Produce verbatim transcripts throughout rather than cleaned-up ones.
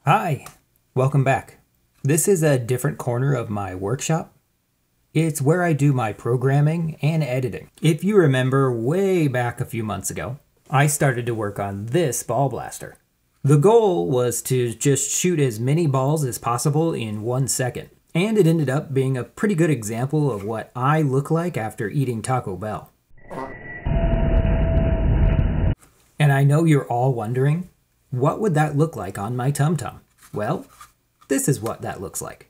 Hi, welcome back. This is a different corner of my workshop. It's where I do my programming and editing. If you remember way back a few months ago, I started to work on this ball blaster. The goal was to just shoot as many balls as possible in one second, and it ended up being a pretty good example of what I look like after eating Taco Bell. And I know you're all wondering, what would that look like on my tum-tum? Well, this is what that looks like.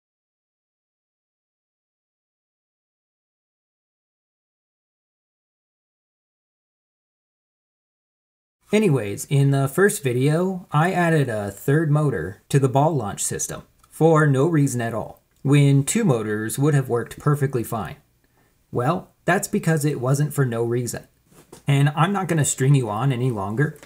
Anyways, in the first video, I added a third motor to the ball launch system for no reason at all, when two motors would have worked perfectly fine. Well, that's because it wasn't for no reason. And I'm not going to string you on any longer.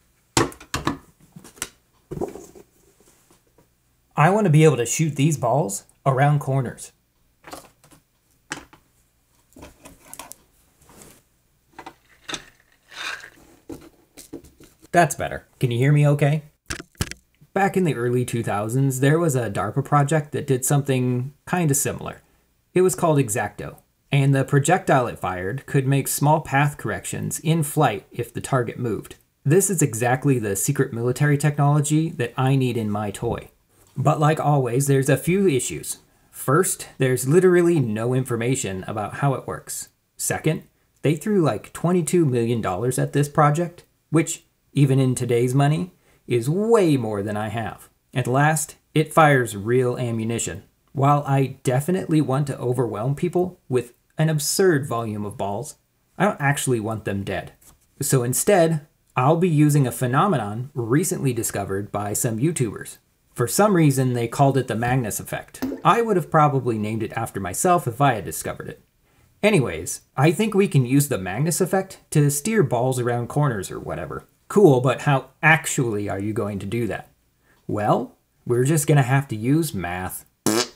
I want to be able to shoot these balls around corners. That's better. Can you hear me okay? Back in the early two thousands, there was a DARPA project that did something kind of similar. It was called EXACTO, and the projectile it fired could make small path corrections in flight if the target moved. This is exactly the secret military technology that I need in my toy. But like always, there's a few issues. First, there's literally no information about how it works. Second, they threw like twenty-two million dollars at this project, which, even in today's money, is way more than I have. And last, it fires real ammunition. While I definitely want to overwhelm people with an absurd volume of balls, I don't actually want them dead. So instead, I'll be using a phenomenon recently discovered by some YouTubers. For some reason, they called it the Magnus effect. I would have probably named it after myself if I had discovered it. Anyways, I think we can use the Magnus effect to steer balls around corners or whatever. Cool, but how actually are you going to do that? Well, we're just gonna have to use math.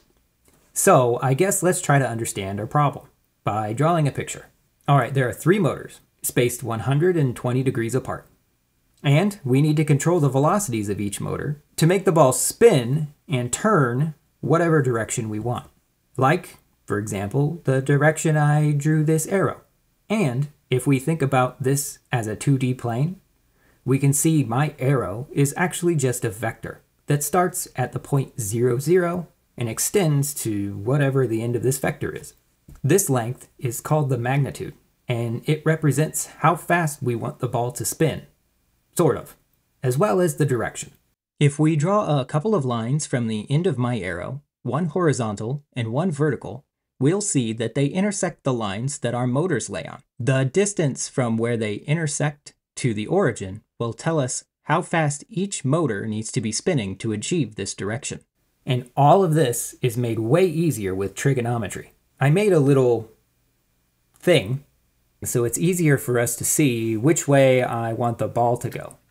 So I guess let's try to understand our problem by drawing a picture. All right, there are three motors, spaced one hundred twenty degrees apart. And we need to control the velocities of each motor to make the ball spin and turn whatever direction we want. Like, for example, the direction I drew this arrow. And if we think about this as a two D plane, we can see my arrow is actually just a vector that starts at the point zero, zero and extends to whatever the end of this vector is. This length is called the magnitude, and it represents how fast we want the ball to spin. Sort of, as well as the direction. If we draw a couple of lines from the end of my arrow, one horizontal and one vertical, we'll see that they intersect the lines that our motors lay on. The distance from where they intersect to the origin will tell us how fast each motor needs to be spinning to achieve this direction. And all of this is made way easier with trigonometry. I made a little thing so it's easier for us to see which way I want the ball to go.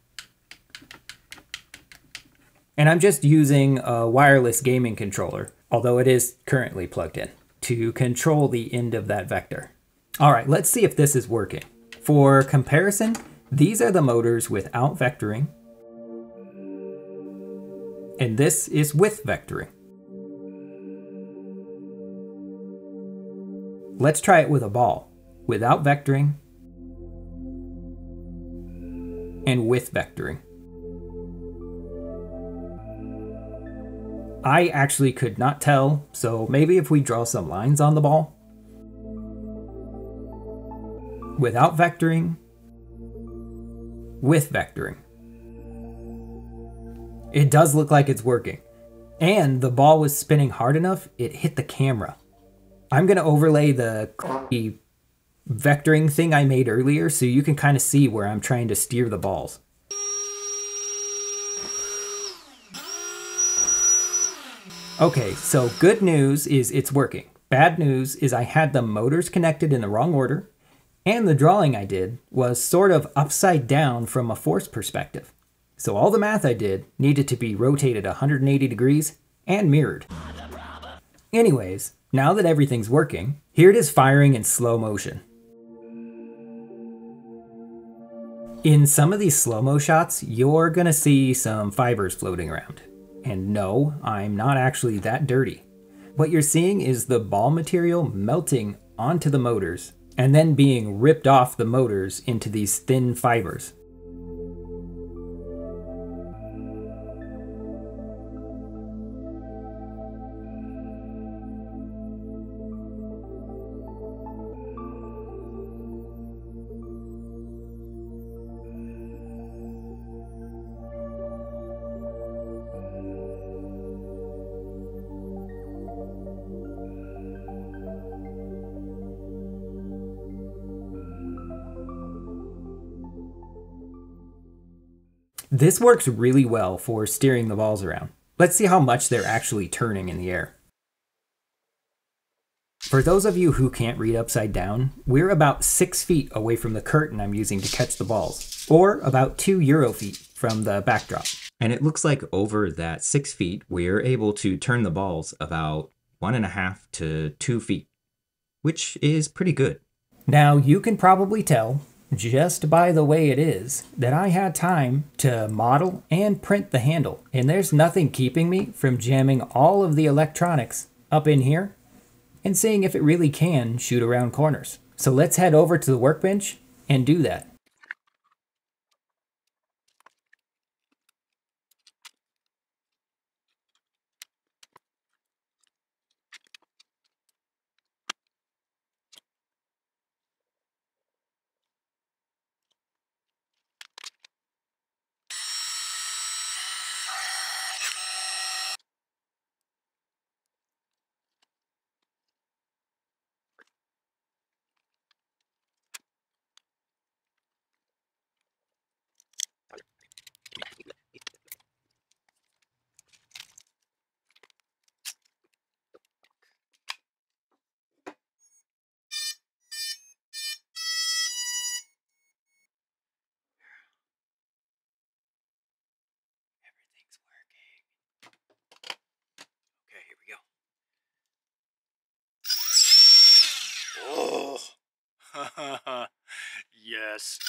And I'm just using a wireless gaming controller, although it is currently plugged in, to control the end of that vector. All right, let's see if this is working. For comparison, these are the motors without vectoring, and this is with vectoring. Let's try it with a ball. Without vectoring, and with vectoring. I actually could not tell, so maybe if we draw some lines on the ball. Without vectoring, with vectoring. It does look like it's working. And the ball was spinning hard enough, it hit the camera. I'm gonna overlay the vectoring thing I made earlier so you can kind of see where I'm trying to steer the balls. Okay, so good news is it's working. Bad news is I had the motors connected in the wrong order, and the drawing I did was sort of upside down from a force perspective. So all the math I did needed to be rotated one hundred eighty degrees and mirrored. Anyways, now that everything's working, here it is firing in slow motion. In some of these slow-mo shots, you're gonna see some fibers floating around. And no, I'm not actually that dirty. What you're seeing is the ball material melting onto the motors and then being ripped off the motors into these thin fibers. This works really well for steering the balls around. Let's see how much they're actually turning in the air. For those of you who can't read upside down, we're about six feet away from the curtain I'm using to catch the balls, or about two euro feet from the backdrop. And it looks like over that six feet, we're able to turn the balls about one and a half to two feet, which is pretty good. Now you can probably tell, just by the way it is, that I had time to model and print the handle, and there's nothing keeping me from jamming all of the electronics up in here and seeing if it really can shoot around corners. So let's head over to the workbench and do that. Oh, yes.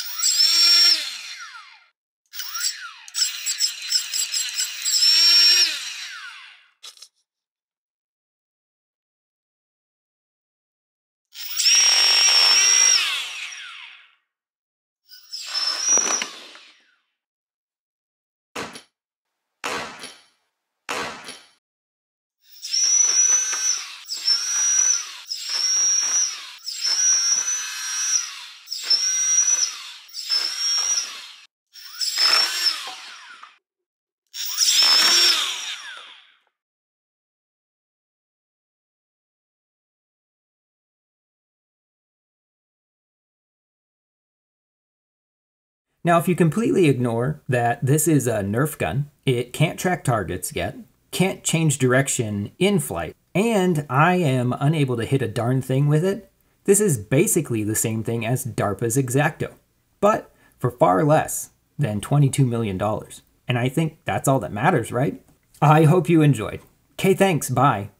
Now, if you completely ignore that this is a Nerf gun, it can't track targets yet, can't change direction in flight, and I am unable to hit a darn thing with it, this is basically the same thing as DARPA's EXACTO, but for far less than twenty-two million dollars. And I think that's all that matters, right? I hope you enjoyed. Okay, thanks, bye.